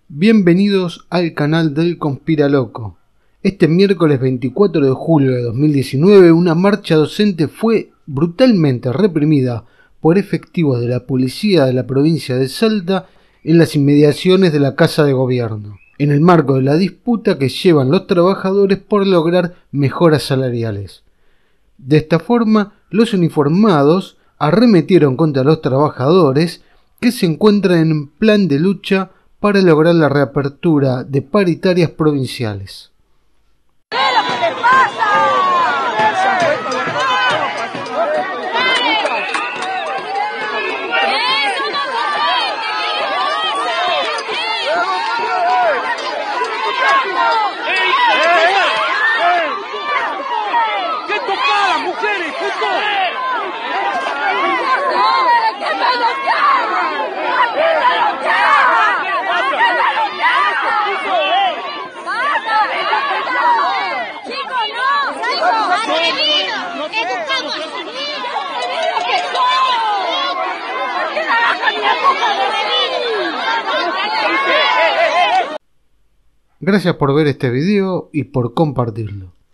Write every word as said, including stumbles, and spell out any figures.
Bienvenidos al canal del Conspiraloco. Este miércoles veinticuatro de julio de dos mil diecinueve, una marcha docente fue brutalmente reprimida por efectivos de la policía de la provincia de Salta en las inmediaciones de la Casa de Gobierno, en el marco de la disputa que llevan los trabajadores por lograr mejoras salariales. De esta forma, los uniformados arremetieron contra los trabajadores que se encuentran en plan de lucha para lograr la reapertura de paritarias provinciales. ¿Qué es lo que te pasa? ¿Qué toca a las mujeres, puto? Gracias por ver este video y por compartirlo.